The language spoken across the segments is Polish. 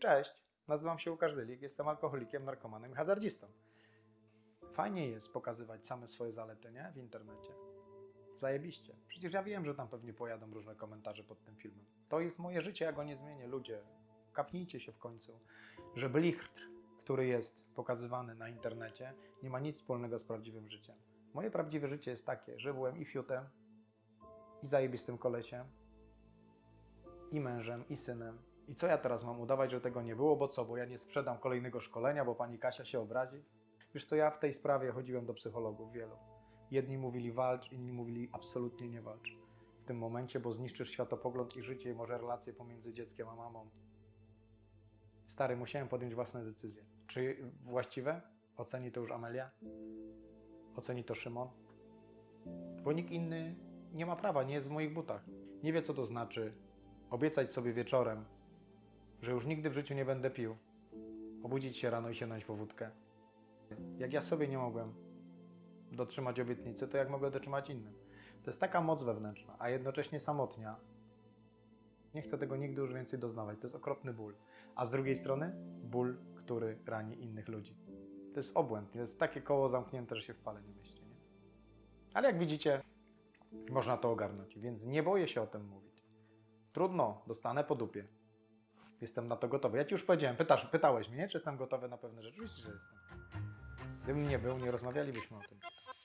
cześć, nazywam się Łukasz Dylik, jestem alkoholikiem, narkomanem i hazardzistą. Fajnie jest pokazywać same swoje zalety, nie? W internecie. Zajebiście. Przecież ja wiem, że tam pewnie pojadą różne komentarze pod tym filmem. To jest moje życie, ja go nie zmienię. Ludzie, kapnijcie się w końcu, że blichtr, który jest pokazywany na internecie, nie ma nic wspólnego z prawdziwym życiem. Moje prawdziwe życie jest takie, że byłem i fiutem, i zajebistym kolesiem, i mężem, i synem. I co ja teraz mam udawać, że tego nie było? Bo co? Bo ja nie sprzedam kolejnego szkolenia, bo pani Kasia się obrazi? Wiesz co, ja w tej sprawie chodziłem do psychologów wielu. Jedni mówili walcz, inni mówili absolutnie nie walcz. W tym momencie, bo zniszczysz światopogląd i życie i może relacje pomiędzy dzieckiem a mamą. Stary, musiałem podjąć własne decyzje. Czy właściwe? Oceni to już Amelia? Oceni to Szymon? Bo nikt inny nie ma prawa, nie jest w moich butach. Nie wie, co to znaczy obiecać sobie wieczorem, że już nigdy w życiu nie będę pił. Obudzić się rano i sięgnąć po wódkę. Jak ja sobie nie mogłem dotrzymać obietnicy, to jak mogę dotrzymać innym? To jest taka moc wewnętrzna, a jednocześnie samotnia. Nie chcę tego nigdy już więcej doznawać. To jest okropny ból. A z drugiej strony ból, który rani innych ludzi. To jest obłęd. To jest takie koło zamknięte, że się w pale nie mieści. Nie? Ale jak widzicie, można to ogarnąć, więc nie boję się o tym mówić. Trudno, dostanę po dupie. Jestem na to gotowy. Ja Ci już powiedziałem, pytałeś mnie, czy jestem gotowy na pewne rzeczy? Oczywiście, że jestem. Gdybym nie był, nie rozmawialibyśmy o tym.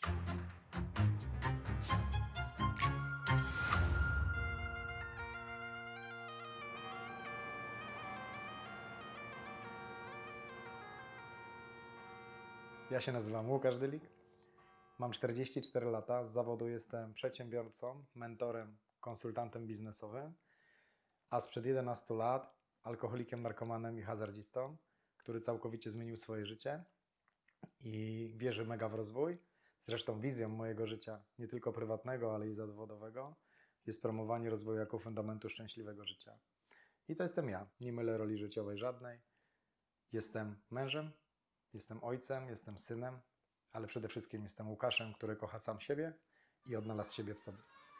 Ja się nazywam Łukasz Dylik, mam 44 lata, z zawodu jestem przedsiębiorcą, mentorem, konsultantem biznesowym, a sprzed 11 lat alkoholikiem, narkomanem i hazardzistą, który całkowicie zmienił swoje życie i wierzy mega w rozwój. Zresztą wizją mojego życia, nie tylko prywatnego, ale i zawodowego, jest promowanie rozwoju jako fundamentu szczęśliwego życia. I to jestem ja, nie mylę roli życiowej żadnej. Jestem mężem, jestem ojcem, jestem synem, ale przede wszystkim jestem Łukaszem, który kocha sam siebie i odnalazł siebie w sobie.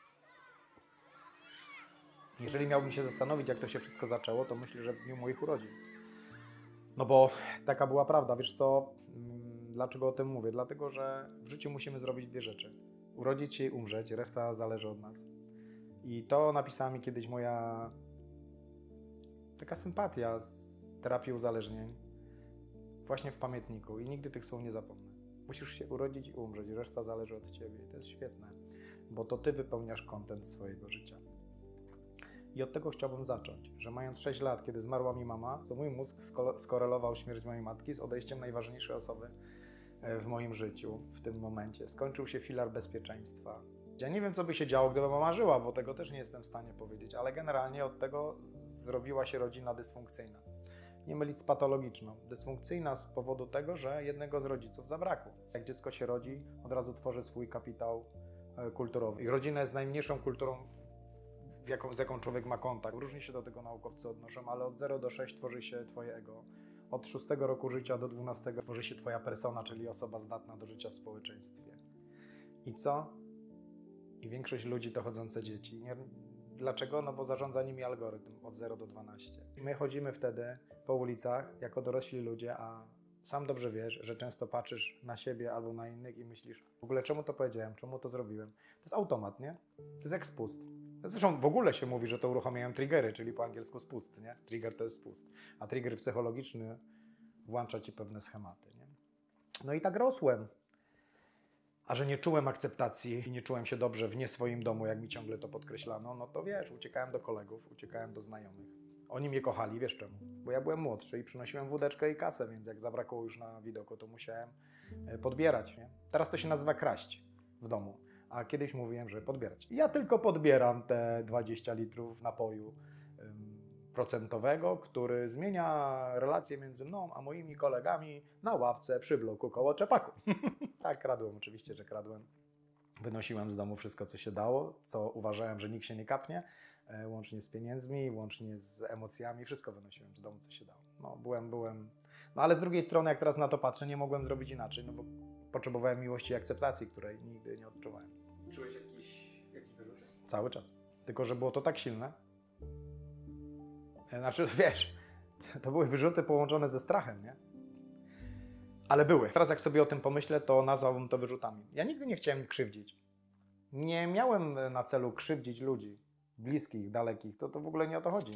Jeżeli miałbym się zastanowić, jak to się wszystko zaczęło, to myślę, że w dniu moich urodzin. No bo taka była prawda. Wiesz co, dlaczego o tym mówię? Dlatego, że w życiu musimy zrobić dwie rzeczy. Urodzić się i umrzeć, reszta zależy od nas. I to napisała mi kiedyś moja taka sympatia z terapii uzależnień właśnie w pamiętniku i nigdy tych słów nie zapomnę. Musisz się urodzić i umrzeć, reszta zależy od Ciebie. I to jest świetne, bo to Ty wypełniasz kontent swojego życia. I od tego chciałbym zacząć, że mając 6 lat, kiedy zmarła mi mama, to mój mózg skorelował śmierć mojej matki z odejściem najważniejszej osoby w moim życiu w tym momencie. Skończył się filar bezpieczeństwa. Ja nie wiem, co by się działo, gdyby mama żyła, bo tego też nie jestem w stanie powiedzieć, ale generalnie od tego zrobiła się rodzina dysfunkcyjna. Nie mylić z patologiczną. Dysfunkcyjna z powodu tego, że jednego z rodziców zabrakło. Jak dziecko się rodzi, od razu tworzy swój kapitał kulturowy. I rodzina jest najmniejszą kulturą, z jaką człowiek ma kontakt. Różnie się do tego naukowcy odnoszą, ale od 0 do 6 tworzy się Twoje ego. Od 6 roku życia do 12 tworzy się Twoja persona, czyli osoba zdatna do życia w społeczeństwie. I co? I większość ludzi to chodzące dzieci. Dlaczego? No bo zarządza nimi algorytm od 0 do 12. My chodzimy wtedy po ulicach jako dorośli ludzie, a sam dobrze wiesz, że często patrzysz na siebie albo na innych i myślisz, w ogóle czemu to powiedziałem, czemu to zrobiłem? To jest automat, nie? To jest jak spust. Zresztą w ogóle się mówi, że to uruchamiają triggery, czyli po angielsku spust, nie? Trigger to jest spust. A trigger psychologiczny włącza Ci pewne schematy, nie? No i tak rosłem. A że nie czułem akceptacji i nie czułem się dobrze w nie swoim domu, jak mi ciągle to podkreślano, no to wiesz, uciekałem do kolegów, uciekałem do znajomych. Oni mnie kochali, wiesz czemu? Bo ja byłem młodszy i przynosiłem wódeczkę i kasę, więc jak zabrakło już na widoku, to musiałem podbierać, nie? Teraz to się nazywa kraść w domu, a kiedyś mówiłem, że podbierać. Ja tylko podbieram te 20 litrów napoju procentowego, który zmienia relacje między mną a moimi kolegami na ławce przy bloku koło Czepaku. Tak, kradłem, oczywiście, że kradłem. Wynosiłem z domu wszystko, co się dało, co uważałem, że nikt się nie kapnie, łącznie z pieniędzmi, łącznie z emocjami, wszystko wynosiłem z domu, co się dało. No, byłem... No ale z drugiej strony, jak teraz na to patrzę, nie mogłem zrobić inaczej, no bo potrzebowałem miłości i akceptacji, której nigdy nie odczuwałem. Czułeś jakieś wyrzuty? Cały czas. Tylko że było to tak silne. Znaczy, wiesz, To były wyrzuty połączone ze strachem, nie? Ale były. Teraz jak sobie o tym pomyślę, to nazwałbym to wyrzutami. Ja nigdy nie chciałem krzywdzić. Nie miałem na celu krzywdzić ludzi, bliskich, dalekich. To w ogóle nie o to chodzi.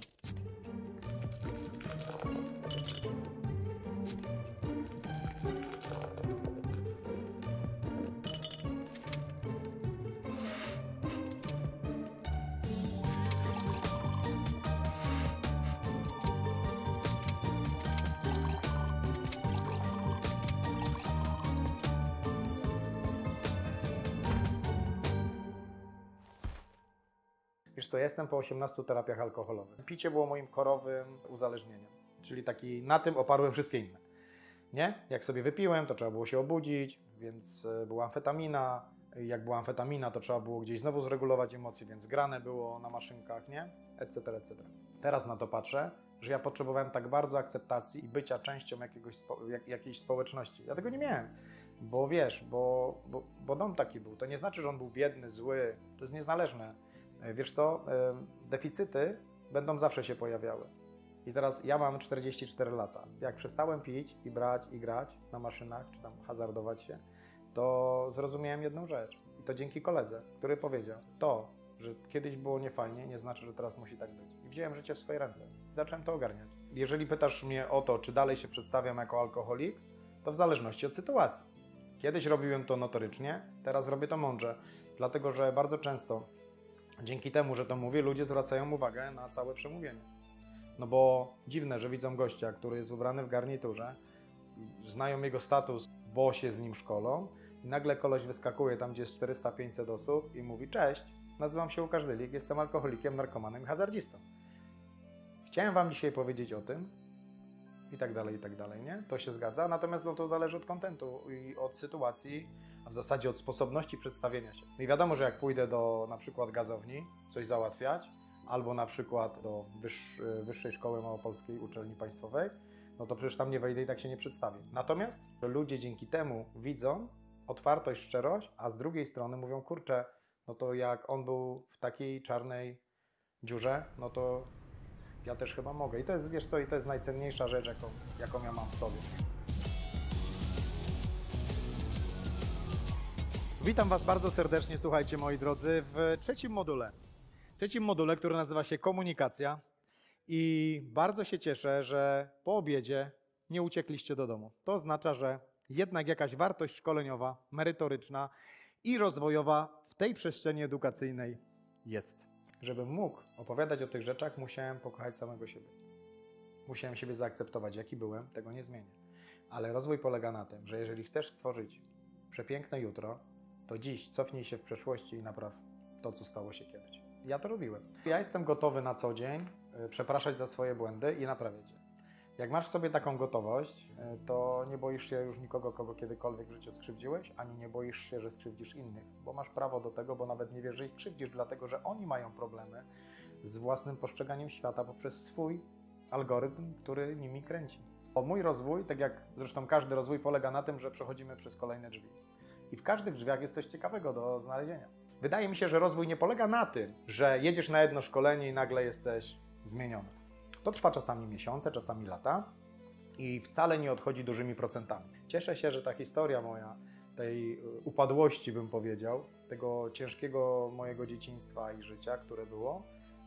Wiesz co, ja jestem po 18 terapiach alkoholowych. Picie było moim korowym uzależnieniem, czyli taki, na tym oparłem wszystkie inne. Nie? Jak sobie wypiłem, to trzeba było się obudzić, więc była amfetamina. Jak była amfetamina, to trzeba było gdzieś znowu zregulować emocje, więc grane było na maszynkach, nie? Etc., etc. Teraz na to patrzę, że ja potrzebowałem tak bardzo akceptacji i bycia częścią jakiejś społeczności. Ja tego nie miałem, bo wiesz, bo dom taki był. To nie znaczy, że on był biedny, zły, to jest niezależne. Wiesz co, deficyty będą zawsze się pojawiały. I teraz ja mam 44 lata. Jak przestałem pić i brać i grać na maszynach, czy tam hazardować się, to zrozumiałem jedną rzecz. I to dzięki koledze, który powiedział, to, że kiedyś było niefajnie, nie znaczy, że teraz musi tak być. I wziąłem życie w swoje ręce. I zacząłem to ogarniać. Jeżeli pytasz mnie o to, czy dalej się przedstawiam jako alkoholik, to w zależności od sytuacji. Kiedyś robiłem to notorycznie, teraz robię to mądrze, dlatego że bardzo często dzięki temu, że to mówię, ludzie zwracają uwagę na całe przemówienie. No bo dziwne, że widzą gościa, który jest ubrany w garniturze, znają jego status, bo się z nim szkolą i nagle koleś wyskakuje tam, gdzie jest 400-500 osób i mówi: cześć, nazywam się Łukasz Dylik, jestem alkoholikiem, narkomanem i hazardzistą. Chciałem wam dzisiaj powiedzieć o tym i tak dalej, nie? To się zgadza, natomiast no, to zależy od kontentu i od sytuacji, a w zasadzie od sposobności przedstawienia się. No i wiadomo, że jak pójdę do na przykład gazowni coś załatwiać, albo na przykład do Wyższej Szkoły Małopolskiej Uczelni Państwowej, no to przecież tam nie wejdę i tak się nie przedstawię. Natomiast ludzie dzięki temu widzą otwartość, szczerość, a z drugiej strony mówią: kurczę, no to jak on był w takiej czarnej dziurze, no to ja też chyba mogę. I to jest, wiesz co, i to jest najcenniejsza rzecz, jaką ja mam w sobie. Witam Was bardzo serdecznie, słuchajcie moi drodzy, w trzecim module, który nazywa się komunikacja i bardzo się cieszę, że po obiedzie nie uciekliście do domu. To oznacza, że jednak jakaś wartość szkoleniowa, merytoryczna i rozwojowa w tej przestrzeni edukacyjnej jest. Żebym mógł opowiadać o tych rzeczach, musiałem pokochać samego siebie. Musiałem siebie zaakceptować, jaki byłem, tego nie zmienię. Ale rozwój polega na tym, że jeżeli chcesz stworzyć przepiękne jutro, to dziś cofnij się w przeszłości i napraw to, co stało się kiedyś. Ja to robiłem. Ja jestem gotowy na co dzień przepraszać za swoje błędy i naprawiać je. Jak masz w sobie taką gotowość, to nie boisz się już nikogo, kogo kiedykolwiek w życiu skrzywdziłeś, ani nie boisz się, że skrzywdzisz innych, bo masz prawo do tego, bo nawet nie wiesz, że ich krzywdzisz, dlatego że oni mają problemy z własnym postrzeganiem świata poprzez swój algorytm, który nimi kręci. Bo mój rozwój, tak jak zresztą każdy rozwój, polega na tym, że przechodzimy przez kolejne drzwi. I w każdych drzwiach jest coś ciekawego do znalezienia. Wydaje mi się, że rozwój nie polega na tym, że jedziesz na jedno szkolenie i nagle jesteś zmieniony. To trwa czasami miesiące, czasami lata i wcale nie odchodzi dużymi procentami. Cieszę się, że ta historia moja, tej upadłości bym powiedział, tego ciężkiego mojego dzieciństwa i życia, które było,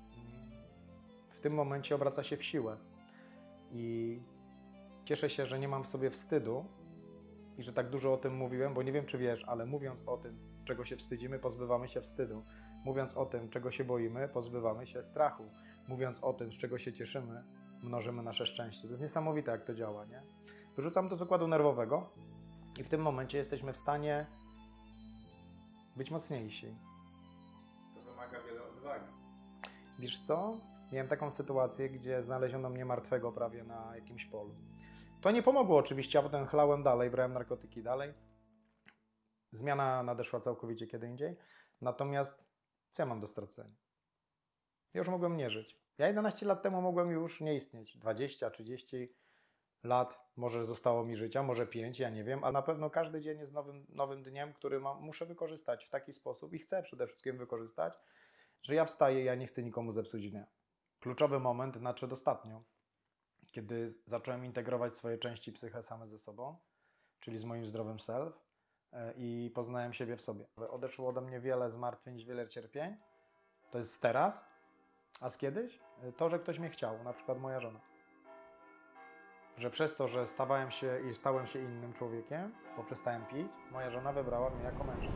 w tym momencie obraca się w siłę. I cieszę się, że nie mam w sobie wstydu i że tak dużo o tym mówiłem, bo nie wiem, czy wiesz, ale mówiąc o tym, czego się wstydzimy, pozbywamy się wstydu. Mówiąc o tym, czego się boimy, pozbywamy się strachu. Mówiąc o tym, z czego się cieszymy, mnożymy nasze szczęście. To jest niesamowite, jak to działa, nie? Wyrzucamy to z układu nerwowego i w tym momencie jesteśmy w stanie być mocniejsi. To wymaga wiele odwagi. Wiesz co? Miałem taką sytuację, gdzie znaleziono mnie martwego prawie na jakimś polu. To nie pomogło oczywiście, a potem chlałem dalej, brałem narkotyki dalej. Zmiana nadeszła całkowicie kiedy indziej. Natomiast co ja mam do stracenia? Ja już mogłem nie żyć. Ja 11 lat temu mogłem już nie istnieć. 20, 30 lat może zostało mi życia, może 5, ja nie wiem, ale na pewno każdy dzień jest nowym dniem, który muszę wykorzystać w taki sposób i chcę przede wszystkim wykorzystać, że ja wstaję i ja nie chcę nikomu zepsuć dnia. Kluczowy moment nadszedł ostatnio, kiedy zacząłem integrować swoje części psyche same ze sobą, czyli z moim zdrowym self i poznałem siebie w sobie. Odeszło ode mnie wiele zmartwień, wiele cierpień. To jest teraz, a z kiedyś? To, że ktoś mnie chciał, na przykład moja żona. Że przez to, że stałem się innym człowiekiem, bo przestałem pić, moja żona wybrała mnie jako męża.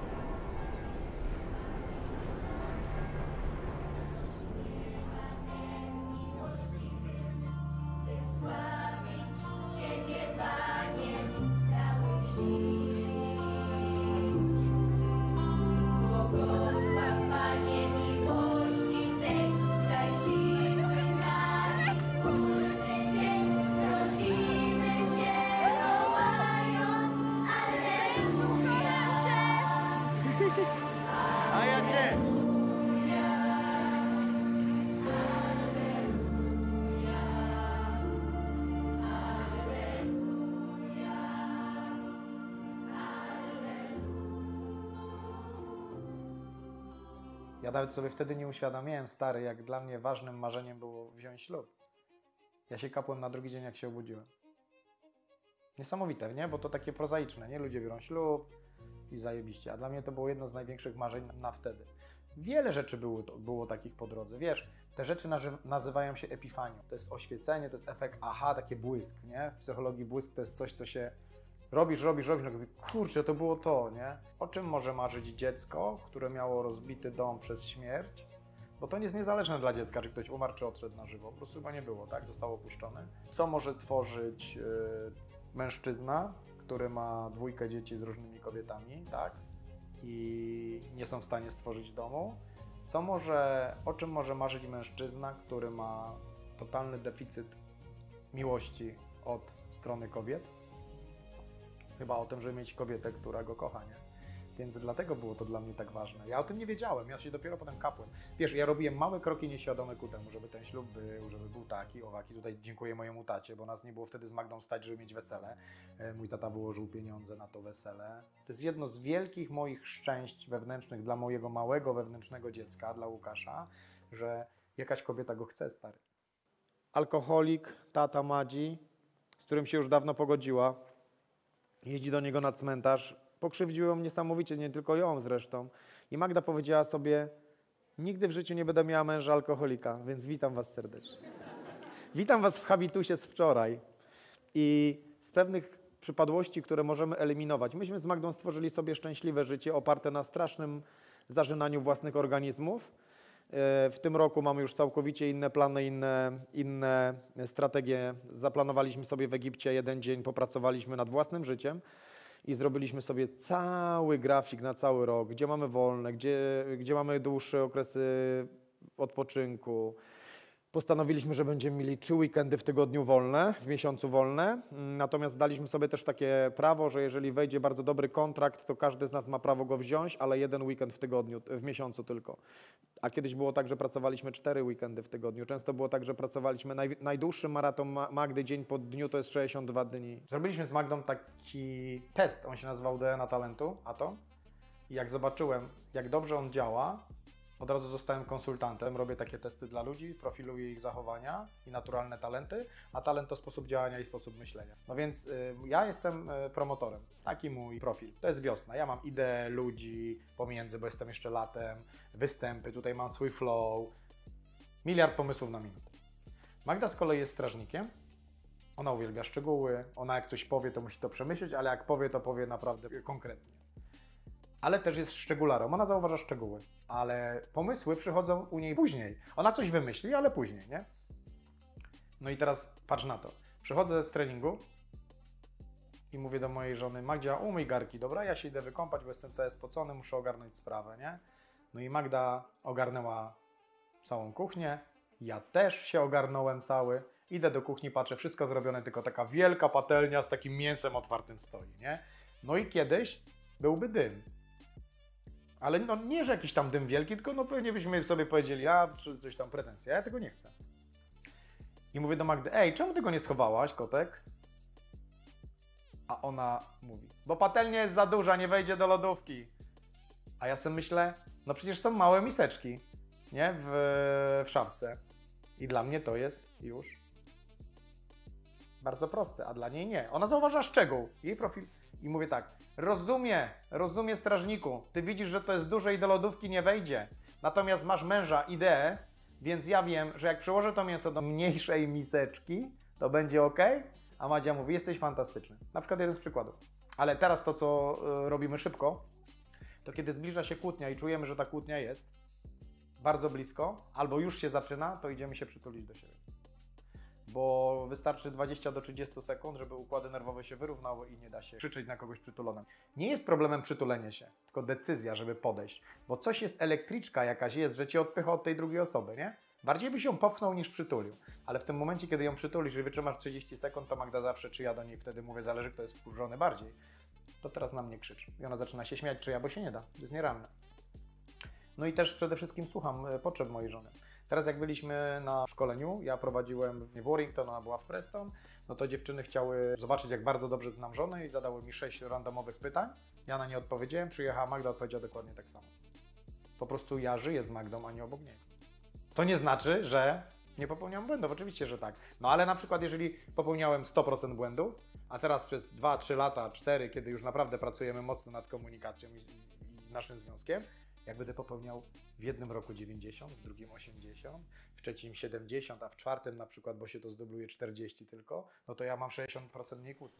A ja cię! Ja nawet sobie wtedy nie uświadamiałem, stary, jak dla mnie ważnym marzeniem było wziąć ślub. Ja się kapłem na drugi dzień, jak się obudziłem. Niesamowite, nie? Bo to takie prozaiczne, nie? Ludzie biorą ślub i zajebiście. A dla mnie to było jedno z największych marzeń na wtedy. Wiele rzeczy było takich po drodze. Wiesz, te rzeczy nazywają się epifanią. To jest oświecenie, to jest efekt aha, takie błysk, nie? W psychologii błysk to jest coś, co się robisz, no mówię, kurczę, to było to, nie? O czym może marzyć dziecko, które miało rozbity dom przez śmierć? Bo to jest niezależne dla dziecka, czy ktoś umarł, czy odszedł na żywo. Po prostu go nie było, tak? Został opuszczony. Co może tworzyć mężczyzna, który ma 2 dzieci z różnymi kobietami, tak? I nie są w stanie stworzyć domu? O czym może marzyć mężczyzna, który ma totalny deficyt miłości od strony kobiet? Chyba o tym, żeby mieć kobietę, która go kocha, nie? Więc dlatego było to dla mnie tak ważne. Ja o tym nie wiedziałem, ja się dopiero potem kapłem. Wiesz, ja robiłem małe kroki nieświadome ku temu, żeby ten ślub był, żeby był taki, owaki. Tutaj dziękuję mojemu tacie, bo nas nie było wtedy z Magdą stać, żeby mieć wesele. Mój tata wyłożył pieniądze na to wesele. To jest jedno z wielkich moich szczęść wewnętrznych dla mojego małego wewnętrznego dziecka, dla Łukasza, że jakaś kobieta go chce, stary. Alkoholik, tata Madzi, z którym się już dawno pogodziła, jeździ do niego na cmentarz. Pokrzywdziło ją niesamowicie, nie tylko ją zresztą. I Magda powiedziała sobie, nigdy w życiu nie będę miała męża alkoholika, więc witam was serdecznie. Witam was w habitusie z wczoraj. I z pewnych przypadłości, które możemy eliminować. Myśmy z Magdą stworzyli sobie szczęśliwe życie oparte na strasznym zażynaniu własnych organizmów. W tym roku mamy już całkowicie inne plany, inne strategie. Zaplanowaliśmy sobie w Egipcie 1 dzień, popracowaliśmy nad własnym życiem i zrobiliśmy sobie cały grafik na cały rok, gdzie mamy wolne, gdzie mamy dłuższe okresy odpoczynku. Postanowiliśmy, że będziemy mieli 3 weekendy w tygodniu wolne, w miesiącu wolne. Natomiast daliśmy sobie też takie prawo, że jeżeli wejdzie bardzo dobry kontrakt, to każdy z nas ma prawo go wziąć, ale 1 weekend w tygodniu, w miesiącu tylko. A kiedyś było tak, że pracowaliśmy 4 weekendy w tygodniu. Często było tak, że pracowaliśmy najdłuższy maraton Magdy dzień po dniu to jest 62 dni. Zrobiliśmy z Magdą taki test, on się nazywał DNA Talentu, Atom. I jak zobaczyłem, jak dobrze on działa, od razu zostałem konsultantem, robię takie testy dla ludzi, profiluję ich zachowania i naturalne talenty, a talent to sposób działania i sposób myślenia. No więc ja jestem promotorem, taki mój profil. To jest wiosna, ja mam ideę ludzi pomiędzy, bo jestem jeszcze latem, występy, tutaj mam swój flow, miliard pomysłów na minutę. Magda z kolei jest strażnikiem, ona uwielbia szczegóły, ona jak coś powie, to musi to przemyśleć, ale jak powie, to powie naprawdę konkretnie. Ale też jest szczególarą, ona zauważa szczegóły, ale pomysły przychodzą u niej później. Ona coś wymyśli, ale później, nie? No i teraz patrz na to. Przychodzę z treningu i mówię do mojej żony, Magdzia, umyj garki, dobra? Ja się idę wykąpać, bo jestem cały spocony, muszę ogarnąć sprawę, nie? No i Magda ogarnęła całą kuchnię, ja też się ogarnąłem cały. Idę do kuchni, patrzę, wszystko zrobione, tylko taka wielka patelnia z takim mięsem otwartym stoi, nie? No i kiedyś byłby dym. Ale no nie, że jakiś tam dym wielki, tylko no pewnie byśmy sobie powiedzieli, czy coś tam pretensje, ja tego nie chcę. I mówię do Magdy, ej, czemu ty go nie schowałaś, kotek? A ona mówi, bo patelnia jest za duża, nie wejdzie do lodówki. A ja sobie myślę, no przecież są małe miseczki, nie, w szafce. I dla mnie to jest już Bardzo proste, a dla niej nie. Ona zauważa szczegół, jej profil i mówię tak, rozumie strażniku, ty widzisz, że to jest duże i do lodówki nie wejdzie, natomiast masz męża, ideę, więc ja wiem, że jak przełożę to mięso do mniejszej miseczki, to będzie ok, a Madzia mówi, jesteś fantastyczny. Na przykład jeden z przykładów. Ale teraz to, co robimy szybko, to kiedy zbliża się kłótnia i czujemy, że ta kłótnia jest bardzo blisko, albo już się zaczyna, to idziemy się przytulić do siebie. Bo wystarczy 20 do 30 sekund, żeby układy nerwowe się wyrównały i nie da się krzyczeć na kogoś przytulonym. Nie jest problemem przytulenie się, tylko decyzja, żeby podejść. Bo coś jest, elektryczka jakaś jest, że cię odpycha od tej drugiej osoby, nie? Bardziej byś ją popchnął niż przytulił. Ale w tym momencie, kiedy ją przytulisz i wytrzymasz 30 sekund, to Magda zawsze, czy ja do niej wtedy mówię, zależy kto jest wkurzony bardziej, to teraz na mnie krzyczy. I ona zaczyna się śmiać, czy ja, bo się nie da. To jest nierealne. No i też przede wszystkim słucham potrzeb mojej żony. Teraz jak byliśmy na szkoleniu, ja prowadziłem w Warrington, ona była w Preston, no to dziewczyny chciały zobaczyć, jak bardzo dobrze znam żonę i zadały mi 6 randomowych pytań. Ja na nie odpowiedziałem, przyjechała Magda, odpowiedziała dokładnie tak samo. Po prostu ja żyję z Magdą, a nie obok niej. To nie znaczy, że nie popełniam błędów, oczywiście, że tak. No ale na przykład jeżeli popełniałem 100% błędów, a teraz przez 2-3 lata, 4, kiedy już naprawdę pracujemy mocno nad komunikacją i naszym związkiem, jak będę popełniał w jednym roku 90, w drugim 80, w trzecim 70, a w czwartym na przykład, bo się to zdubluje 40 tylko, no to ja mam 60% mniej kłótni.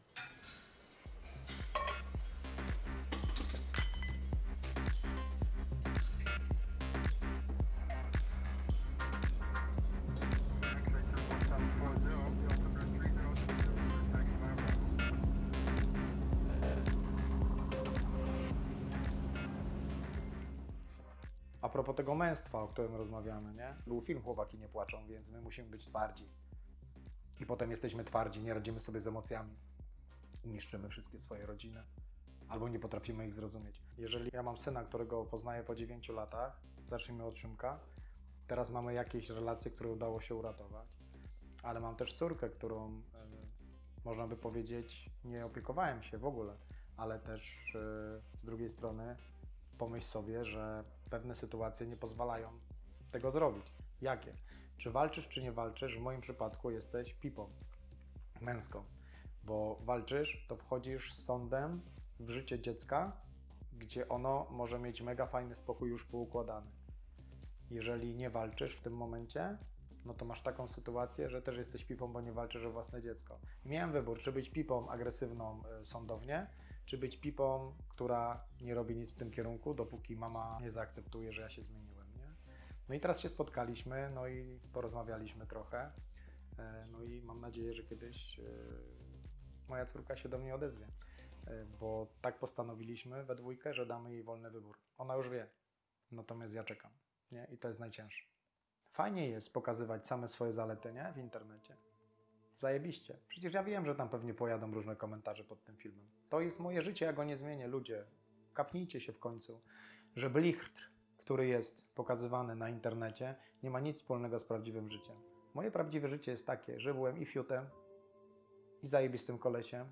A propos tego męstwa, o którym rozmawiamy, nie? Był film Chłopaki nie płaczą, więc my musimy być twardzi. I potem jesteśmy twardzi, nie radzimy sobie z emocjami. I niszczymy wszystkie swoje rodziny. Albo nie potrafimy ich zrozumieć. Jeżeli ja mam syna, którego poznaję po 9 latach, zacznijmy od Szymka, teraz mamy jakieś relacje, które udało się uratować. Ale mam też córkę, którą, można by powiedzieć, nie opiekowałem się w ogóle. Ale też z drugiej strony pomyśl sobie, że pewne sytuacje nie pozwalają tego zrobić. Jakie? Czy walczysz, czy nie walczysz? W moim przypadku jesteś pipą męską, bo walczysz, to wchodzisz z sądem w życie dziecka, gdzie ono może mieć mega fajny spokój już poukładany. Jeżeli nie walczysz w tym momencie, no to masz taką sytuację, że też jesteś pipą, bo nie walczysz o własne dziecko. I miałem wybór, czy być pipą agresywną sądownie, czy być pipą, która nie robi nic w tym kierunku, dopóki mama nie zaakceptuje, że ja się zmieniłem, nie? No i teraz się spotkaliśmy, no i porozmawialiśmy trochę, no i mam nadzieję, że kiedyś moja córka się do mnie odezwie, bo tak postanowiliśmy we dwójkę, że damy jej wolny wybór. Ona już wie, natomiast ja czekam, nie? I to jest najcięższe. Fajnie jest pokazywać same swoje zalety, nie? W internecie. Zajebiście. Przecież ja wiem, że tam pewnie pojadą różne komentarze pod tym filmem. To jest moje życie, ja go nie zmienię. Ludzie, kapnijcie się w końcu, że blichtr, który jest pokazywany na internecie, nie ma nic wspólnego z prawdziwym życiem. Moje prawdziwe życie jest takie, że byłem i fiutem, i zajebistym kolesiem,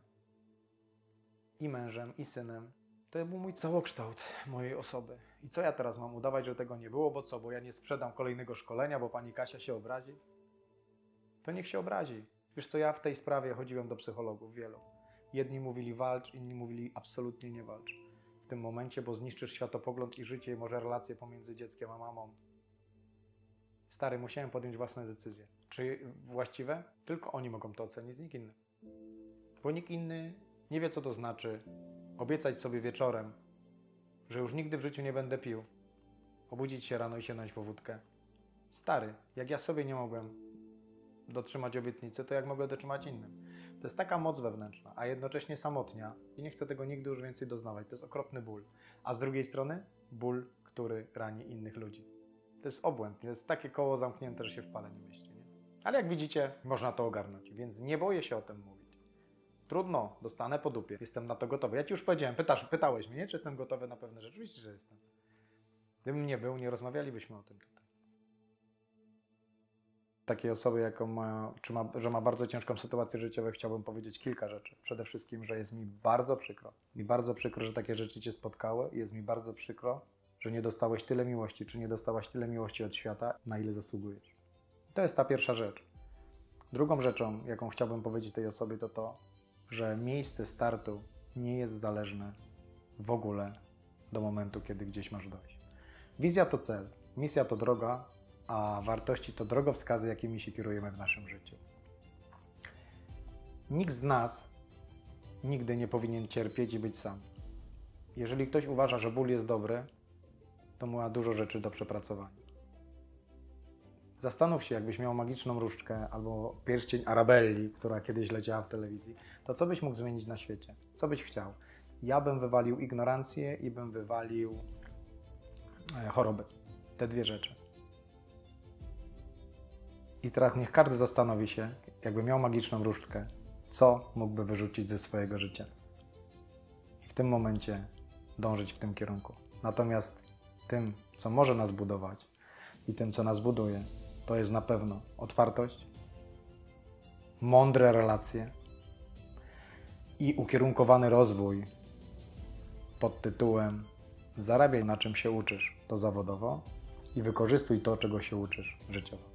i mężem, i synem. To był mój całokształt mojej osoby. I co ja teraz mam udawać, że tego nie było? Bo co? Bo ja nie sprzedam kolejnego szkolenia, bo pani Kasia się obrazi? To niech się obrazi. Wiesz co, ja w tej sprawie chodziłem do psychologów wielu. Jedni mówili walcz, inni mówili absolutnie nie walcz. W tym momencie, bo zniszczysz światopogląd i życie i może relacje pomiędzy dzieckiem a mamą. Stary, musiałem podjąć własne decyzje. Czy właściwe? Tylko oni mogą to ocenić, nikt inny. Bo nikt inny nie wie, co to znaczy obiecać sobie wieczorem, że już nigdy w życiu nie będę pił. Obudzić się rano i sięgnąć po wódkę. Stary, jak ja sobie nie mogłem dotrzymać obietnicy, to jak mogę dotrzymać innym? To jest taka moc wewnętrzna, a jednocześnie samotnia i nie chcę tego nigdy już więcej doznawać. To jest okropny ból. A z drugiej strony ból, który rani innych ludzi. To jest obłęd, to jest takie koło zamknięte, że się w pale nie mieści. Nie? Ale jak widzicie, można to ogarnąć, więc nie boję się o tym mówić. Trudno, dostanę po dupie. Jestem na to gotowy. Ja Ci już powiedziałem, pytałeś mnie, czy jestem gotowy na pewne rzeczy? Oczywiście, że jestem. Gdybym nie był, nie rozmawialibyśmy o tym tutaj. Takiej osoby, jaką że ma bardzo ciężką sytuację życiową, chciałbym powiedzieć kilka rzeczy. Przede wszystkim, że jest mi bardzo przykro. Mi bardzo przykro, że takie rzeczy Cię spotkały. Jest mi bardzo przykro, że nie dostałeś tyle miłości, czy nie dostałaś tyle miłości od świata, na ile zasługujesz. To jest ta pierwsza rzecz, Drugą rzeczą, jaką chciałbym powiedzieć tej osobie, to to, że miejsce startu nie jest zależne w ogóle do momentu, kiedy gdzieś masz dojść. Wizja to cel, misja to droga, a wartości to drogowskazy, jakimi się kierujemy w naszym życiu. Nikt z nas nigdy nie powinien cierpieć i być sam. Jeżeli ktoś uważa, że ból jest dobry, to ma dużo rzeczy do przepracowania. Zastanów się, jakbyś miał magiczną różdżkę albo pierścień Arabelli, która kiedyś leciała w telewizji, to co byś mógł zmienić na świecie? Co byś chciał? Ja bym wywalił ignorancję i bym wywalił choroby. Te dwie rzeczy. I teraz niech każdy zastanowi się, jakby miał magiczną różdżkę, co mógłby wyrzucić ze swojego życia. I w tym momencie dążyć w tym kierunku. Natomiast tym, co może nas budować i tym, co nas buduje, to jest na pewno otwartość, mądre relacje i ukierunkowany rozwój pod tytułem zarabiaj na czym się uczysz, to zawodowo i wykorzystuj to, czego się uczysz życiowo.